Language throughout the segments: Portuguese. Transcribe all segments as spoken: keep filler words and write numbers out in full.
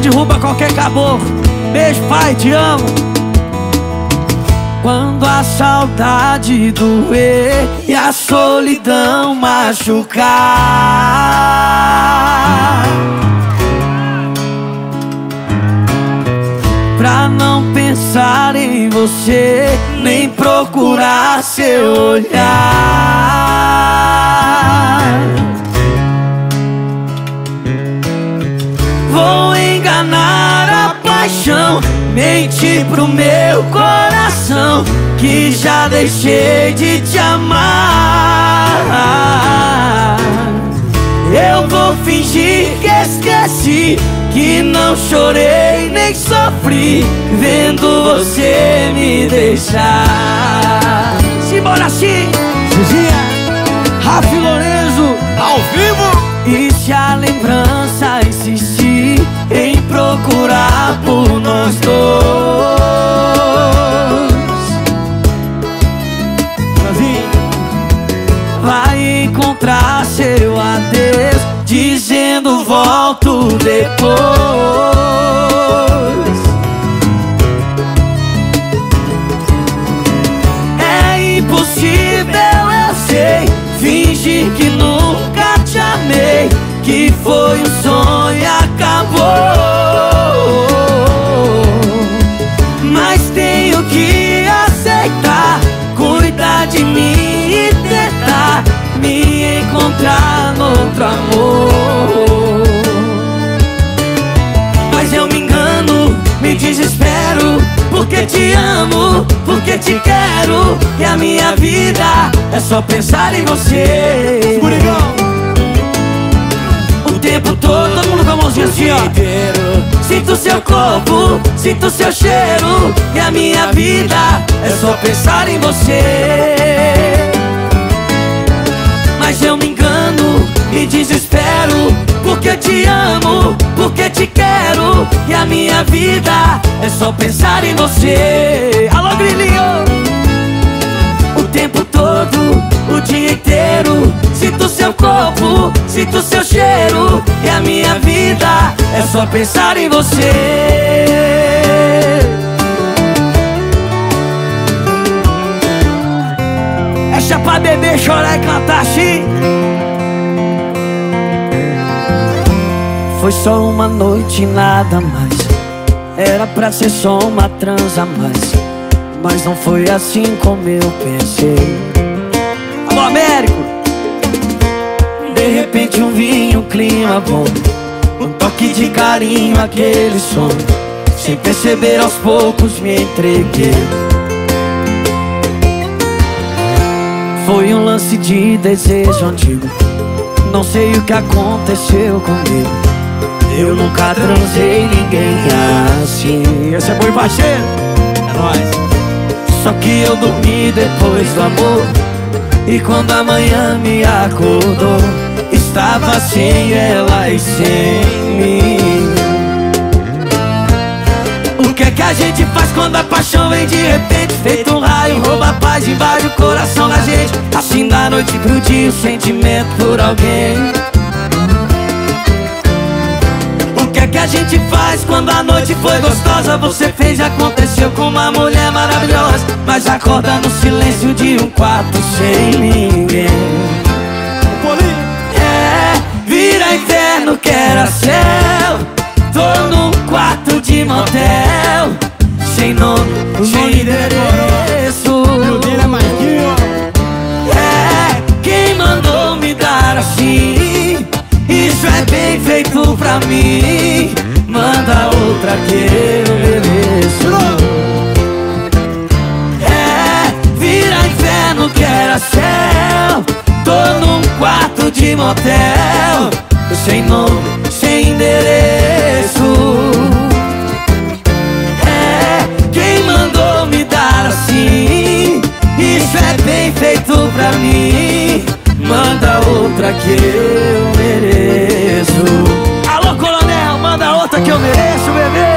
derruba qualquer caboclo. Beijo, pai, te amo. Quando a saudade doer e a solidão machucar, pra não pensar em você, nem procurar seu olhar, vou enganar a paixão, mentir pro meu coração que já deixei de te amar. Eu vou fingir que esqueci, que não chorei nem sofri vendo você me deixar. Simbora assim, Zuzinha, Rafa e Lorenzo ao vivo. E se a lembrança insistir em procurar por nós dois, vai encontrar seu adeus dizendo volto depois. É impossível, eu sei, fingir que nunca te amei, que foi um sonho e acabou. Mas tenho que aceitar, cuidar de mim e tentar me encontrar no outro amor. Mas eu me engano, me desespero, porque te amo, porque te quero, e a minha vida é só pensar em você. O tempo todo, todo mundo com a mãozinha assim, ó. Sinto seu corpo, sinto seu cheiro, e a minha vida é só pensar em você. Mas eu me engano, me desespero, porque te amo, porque te quero, e a minha vida é só pensar em você. Alô, Grilinho! O tempo todo, o dia inteiro, sinto seu corpo, sinto seu cheiro, e a minha vida é só pensar em você. Essa é pra beber, chorar e cantar assim. Foi só uma noite, nada mais. Era pra ser só uma transa a mais, mas não foi assim como eu pensei. Alô, Américo! De repente um vinho, um clima bom, um toque de carinho, aquele som. Sem perceber, aos poucos me entreguei. Foi um lance de desejo antigo, não sei o que aconteceu comigo. Eu nunca transei ninguém assim. Esse é bom, parceiro, é nóis. Só que eu dormi depois do amor, e quando a manhã me acordou, estava sem ela e sem mim. O que é que a gente faz quando a paixão vem de repente? Feito um raio, rouba a paz, invade o coração da gente. Assim da noite pro dia, o sentimento por alguém. O que é que a gente faz quando a noite foi gostosa? Você fez e aconteceu com uma mulher maravilhosa, mas acorda no silêncio de um quarto sem ninguém. É, vira inferno que era céu. Tô num quarto de motel, sem nome, sem endereço. É, quem mandou me dar assim? Isso é bem feito pra mim. Manda outra que eu mereço. É, vira inferno que era céu. Tô num quarto de motel, sem nome, sem endereço. É, quem mandou me dar assim? Isso é bem feito pra mim. Manda outra que eu mereço. Alô, coronel, manda outra que eu mereço, bebê.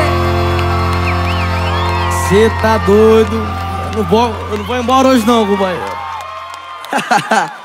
Cê tá doido. Eu não vou, eu não vou embora hoje não, companheiro.